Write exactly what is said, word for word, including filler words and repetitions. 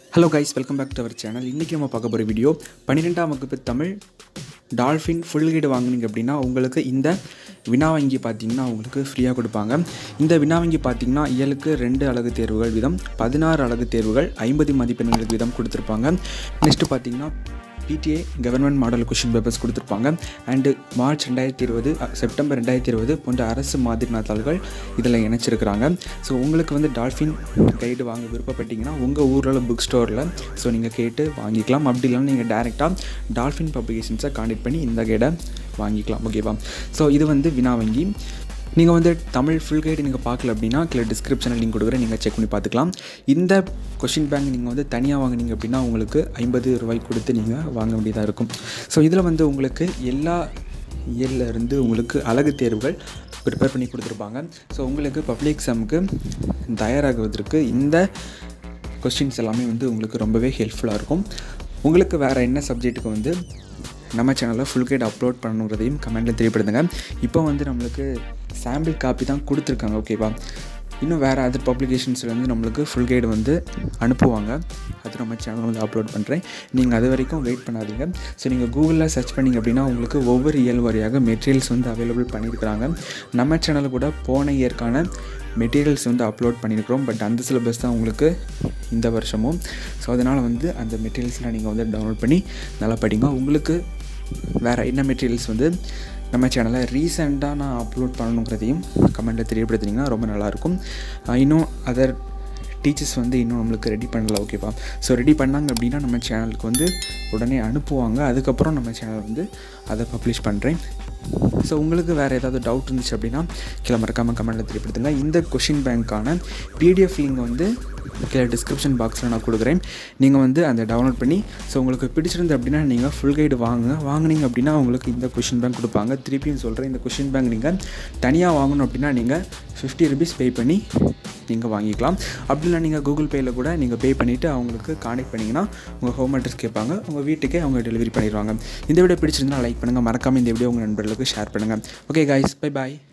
Hello guys, welcome back to our channel. இன்னைக்கு நம்ம பார்க்க போற வீடியோ பன்னிரண்டாம் வகுப்பு தமிழ் டால்ஃபின் ஃபுல் கைடு வாங்குனீங்க அப்படினா உங்களுக்கு இந்த வினா வங்கி பாத்தீங்கன்னா உங்களுக்கு ஃப்ரீயா கொடுப்பாங்க. இந்த வினா வங்கி பாத்தீங்கன்னா இயலுக்கு ரெண்டு அலகு தேர்வுகள் வீதம் பதினாறு அலகு தேர்வுகள் ஐம்பது மதிப்பெண்களுக்கு வீதம் கொடுத்திருப்பாங்க. நெக்ஸ்ட் பாத்தீங்கன்னா P T A government model question papers கொடுத்திருப்பாங்க. அண்ட் மார்ச் ரெண்டாயிரத்து இருபது செப்டம்பர் ரெண்டாயிரத்து இருபது போன்ற அரசு மாதிரி நாட்கள் இதெல்லாம் இணைச்சிருக்காங்க. ஸோ உங்களுக்கு வந்து டால்ஃபின் கைடு வாங்க விருப்பப்பட்டீங்கன்னா உங்கள் ஊரில் புக் ஸ்டோரில் ஸோ நீங்கள் கேட்டு வாங்கிக்கலாம். அப்படி இல்லைன்னா நீங்கள் டேரெக்டாக டால்ஃபின் பப்ளிகேஷன்ஸை கான்டெக்ட் பண்ணி இந்த கைடை வாங்கிக்கலாம். ஓகேவா? ஸோ இது வந்து வினா வங்கி. நீங்கள் வந்து தமிழ் ஃபுல் கைடு நீங்கள் பார்க்கல அப்படின்னா கீழே டிஸ்கிரிப்ஷனில் லிங்க் கொடுக்குறேன், நீங்கள் செக் பண்ணி பார்த்துக்கலாம். இந்த கொஷின் பேங்க் நீங்கள் வந்து தனியாக வாங்கினீங்க அப்படின்னா உங்களுக்கு ஐம்பது ரூபாய் கொடுத்து நீங்கள் வாங்க வேண்டியதாக இருக்கும். ஸோ இதில் வந்து உங்களுக்கு எல்லா இயர்லேருந்து உங்களுக்கு அழகு தேர்வுகள் ப்ரிப்பேர் பண்ணி கொடுத்துருப்பாங்க. ஸோ உங்களுக்கு பப்ளிக் எக்ஸாமுக்கு தயாராகுவதற்கு இந்த கொஸ்டின்ஸ் எல்லாமே வந்து உங்களுக்கு ரொம்பவே ஹெல்ப்ஃபுல்லாக இருக்கும். உங்களுக்கு வேறு என்ன சப்ஜெக்ட்டுக்கு வந்து நம்ம சேனலில் ஃபுல் கைடு அப்லோட் பண்ணணுங்கிறதையும் கமெண்ட்டில் தெரியப்படுத்துங்க. இப்போ வந்து நம்மளுக்கு சாம்பிள் காப்பி தான் கொடுத்துருக்காங்க. ஓகேவா? இன்னும் வேறு அதர் பப்ளிகேஷன்ஸில் வந்து நம்மளுக்கு ஃபுல் கைடு வந்து அனுப்புவாங்க. அது நம்ம சேனலில் வந்து அப்லோட் பண்ணுறேன். நீங்கள் அது வரைக்கும் வெயிட் பண்ணாதீங்க. ஸோ நீங்கள் கூகுளில் சர்ச் பண்ணிங்க அப்படின்னா உங்களுக்கு ஒவ்வொரு இயல் வரையாக மெட்டீரியல்ஸ் வந்து அவைலபிள் பண்ணியிருக்கிறாங்க. நம்ம சேனலில் கூட போன இயற்கான மெட்டீரியல்ஸ் வந்து அப்லோட் பண்ணியிருக்கிறோம். பட் அந்த சிலபஸ் தான் உங்களுக்கு இந்த வருஷமும். ஸோ அதனால் வந்து அந்த மெட்டீரியல்ஸ்லாம் நீங்கள் வந்து டவுன்லோட் பண்ணி நல்லா படிங்க. உங்களுக்கு வேறு என்ன மெட்டீரியல்ஸ் வந்து நம்ம சேனலில் ரீசெண்டாக நான் அப்லோட் பண்ணணுங்கிறதையும் கமெண்ட்டில் தெரியப்படுத்தினீங்கன்னா ரொம்ப நல்லாயிருக்கும். இன்னும் அதர் டீச்சர்ஸ் வந்து இன்னும் நம்மளுக்கு ரெடி பண்ணல. ஓகேவா? ஸோ ரெடி பண்ணாங்க அப்படின்னா நம்ம சேனலுக்கு வந்து உடனே அனுப்புவாங்க. அதுக்கப்புறம் நம்ம சேனல் வந்து அதை பப்ளிஷ் பண்ணுறேன். ஸோ உங்களுக்கு வேறு ஏதாவது டவுட் இருந்துச்சு அப்படின்னா கீழே மறக்காமல் கமெண்ட்டில் தெரியப்படுத்துங்க. இந்த கொஷின் பேங்க்கான பிடிஎஃப் லிங்க் வந்து கீழே டிஸ்கிரிப்ஷன் பாக்ஸில் நான் கொடுக்குறேன். நீங்கள் வந்து அதை டவுன்லோட் பண்ணி ஸோ உங்களுக்கு பிடிச்சிருந்து அப்படின்னா நீங்கள் ஃபுல் கைடு வாங்குங்க. வாங்கினீங்க அப்படின்னா உங்களுக்கு இந்த கொஷின் பேங்க் கொடுப்பாங்க. திருப்பியும் சொல்கிறேன், இந்த கொஷின் பேங்க் நீங்கள் தனியாக வாங்கணும் அப்படின்னா நீங்கள் ஃபிஃப்டி ருபீஸ் பே பண்ணி நீங்கள் வாங்கிக்கலாம். அப்படி இல்லை நீங்கள் கூகுள் பேயில் கூட நீங்கள் பே பண்ணிவிட்டு அவங்களுக்கு கான்டெக்ட் பண்ணிங்கன்னா உங்கள் ஹோம் அட்ரஸ் கேட்பாங்க, உங்கள் வீட்டுக்கே அவங்க டெலிவரி பண்ணிடுவாங்க. இந்த வீடியோ பிடிச்சிருந்தால் லைக் பண்ணுங்கள், மறக்காமல் இந்த வீடியோ உங்கள் நண்பர்களுக்கு ஷேர் பண்ணுங்கள். ஓகே கைஸ், பை பாய்.